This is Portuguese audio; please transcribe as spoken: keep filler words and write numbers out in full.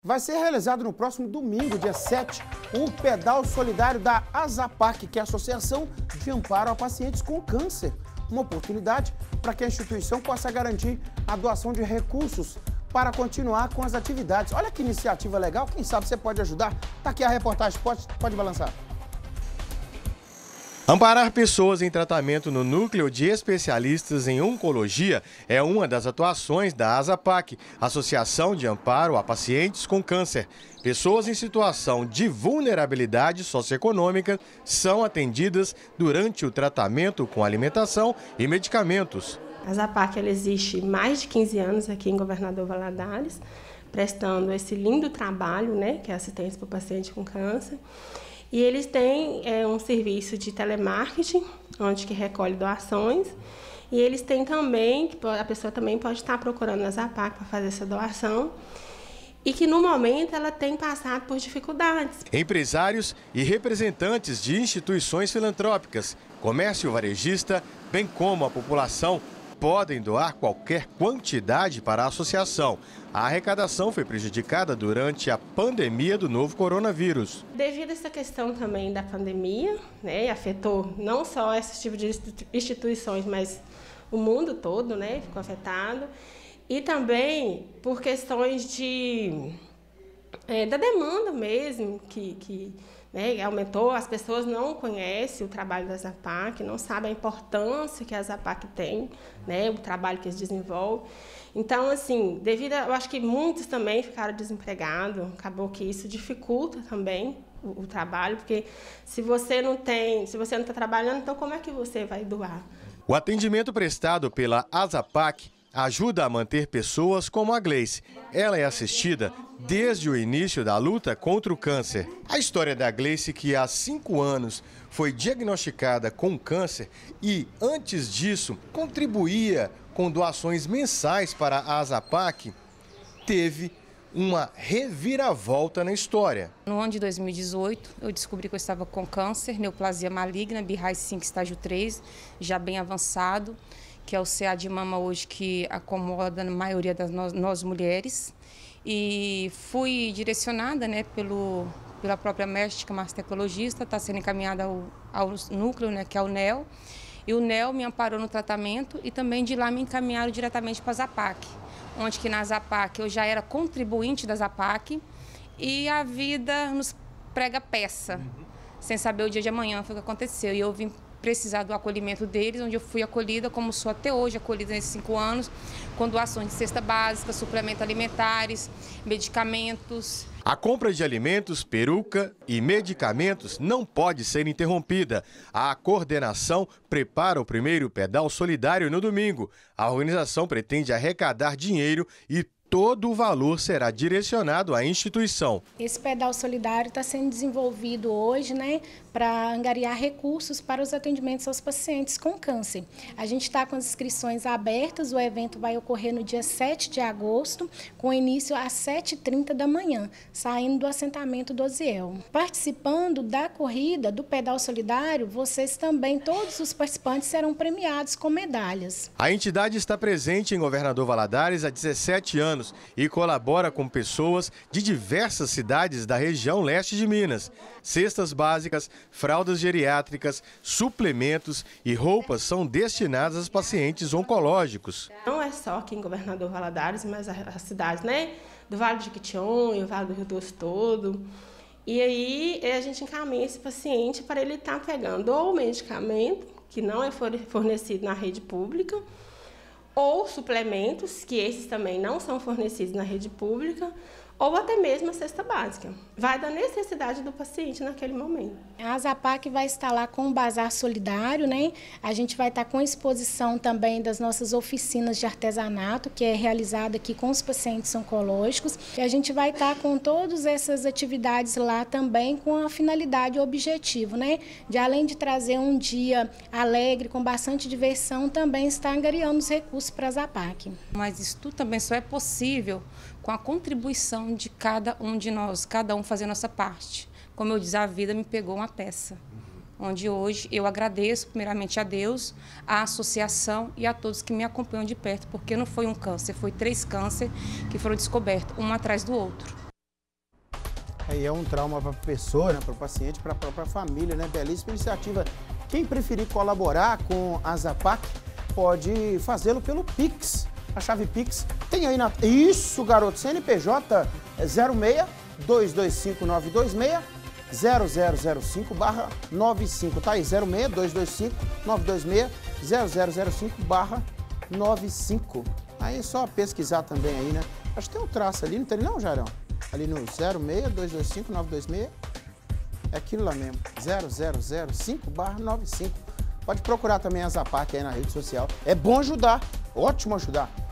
Vai ser realizado no próximo domingo, dia sete, o pedal solidário da ASAPAC, que é a Associação de Amparo a Pacientes com Câncer. Uma oportunidade para que a instituição possa garantir a doação de recursos para continuar com as atividades. Olha que iniciativa legal, quem sabe você pode ajudar. Tá aqui a reportagem, pode, pode balançar. Amparar pessoas em tratamento no Núcleo de Especialistas em Oncologia é uma das atuações da ASAPAC, Associação de Amparo a Pacientes com Câncer. Pessoas em situação de vulnerabilidade socioeconômica são atendidas durante o tratamento com alimentação e medicamentos. A ASAPAC ela existe mais de quinze anos aqui em Governador Valadares, prestando esse lindo trabalho, né, que é assistência para o paciente com câncer. E eles têm é, um serviço de telemarketing, onde que recolhe doações. E eles têm também, que a pessoa também pode estar procurando a ASAPAC para fazer essa doação. E que no momento ela tem passado por dificuldades. Empresários e representantes de instituições filantrópicas, comércio varejista, bem como a população, podem doar qualquer quantidade para a associação. A arrecadação foi prejudicada durante a pandemia do novo coronavírus. Devido a essa questão também da pandemia, né, afetou não só esse tipo de instituições, mas o mundo todo, né, ficou afetado. E também por questões de, é, da demanda mesmo, que, que né, aumentou, as pessoas não conhecem o trabalho da ASAPAC, não sabem a importância que a ASAPAC tem, né, o trabalho que eles desenvolvem. Então, assim, devido a, eu acho que muitos também ficaram desempregados, acabou que isso dificulta também o, o trabalho, porque se você não tem, se você não está trabalhando, então como é que você vai doar? O atendimento prestado pela ASAPAC ajuda a manter pessoas como a Gleice. Ela é assistida desde o início da luta contra o câncer. A história da Gleice, que há cinco anos foi diagnosticada com câncer e, antes disso, contribuía com doações mensais para a ASAPAC, teve uma reviravolta na história. No ano de dois mil e dezoito, eu descobri que eu estava com câncer, neoplasia maligna, B R A I cinco, estágio três, já bem avançado, que é o C A de mama hoje que acomoda a maioria das nós, nós mulheres. E fui direcionada, né, pelo, pela própria médica mastectologista, está sendo encaminhada ao, ao núcleo, né, que é o N E L. E o N E L me amparou no tratamento e também de lá me encaminharam diretamente para a ASAPAC, onde que na ASAPAC eu já era contribuinte da ASAPAC e a vida nos prega peça, sem saber o dia de amanhã foi o que aconteceu. E eu vim precisar do acolhimento deles, onde eu fui acolhida, como sou até hoje acolhida nesses cinco anos, com doações de cesta básica, suplementos alimentares, medicamentos. A compra de alimentos, peruca e medicamentos não pode ser interrompida. A coordenação prepara o primeiro pedal solidário no domingo. A organização pretende arrecadar dinheiro e todo o valor será direcionado à instituição. Esse pedal solidário está sendo desenvolvido hoje, né, para angariar recursos para os atendimentos aos pacientes com câncer. A gente está com as inscrições abertas, o evento vai ocorrer no dia sete de agosto, com início às sete e trinta da manhã, saindo do assentamento do Oziel. Participando da corrida do pedal solidário, vocês também, todos os participantes, serão premiados com medalhas. A entidade está presente em Governador Valadares há dezessete anos. E colabora com pessoas de diversas cidades da região leste de Minas. Cestas básicas, fraldas geriátricas, suplementos e roupas são destinadas aos pacientes oncológicos. Não é só aqui em Governador Valadares, mas as cidades, né, do Vale do Jequitinhonha, o Vale do Rio Doce todo. E aí a gente encaminha esse paciente para ele estar pegando ou o medicamento, que não é fornecido na rede pública, ou suplementos, que esses também não são fornecidos na rede pública, ou até mesmo a cesta básica. Vai da necessidade do paciente naquele momento. A ASAPAC vai estar lá com um bazar solidário, né? A gente vai estar com exposição também das nossas oficinas de artesanato, que é realizada aqui com os pacientes oncológicos. E a gente vai estar com todas essas atividades lá também com a finalidade e objetivo, né? De além de trazer um dia alegre, com bastante diversão, também está angariando os recursos para a ASAPAC. Mas isso tudo também só é possível com a contribuição de cada um de nós, cada um fazer a nossa parte. Como eu disse, a vida me pegou uma peça, onde hoje eu agradeço primeiramente a Deus, à associação e a todos que me acompanham de perto, porque não foi um câncer, foi três cânceres que foram descobertos, um atrás do outro. Aí é um trauma para a pessoa, né, para o paciente, para a própria família, né? Belíssima iniciativa. Quem preferir colaborar com a Zapac pode fazê-lo pelo Pix. A chave Pix tem aí na... Isso, garoto! C N P J zero seis dois dois cinco nove dois seis zero zero zero cinco barra nove cinco. Tá aí, zero seis dois dois cinco nove dois seis zero zero zero cinco barra nove cinco. Aí é só pesquisar também aí, né? Acho que tem um traço ali, não tem não, Jairão? Ali no zero seis dois dois cinco nove dois seis. É aquilo lá mesmo, zero zero zero cinco barra nove cinco. Pode procurar também a Zapac aí na rede social. É bom ajudar, ótimo ajudar.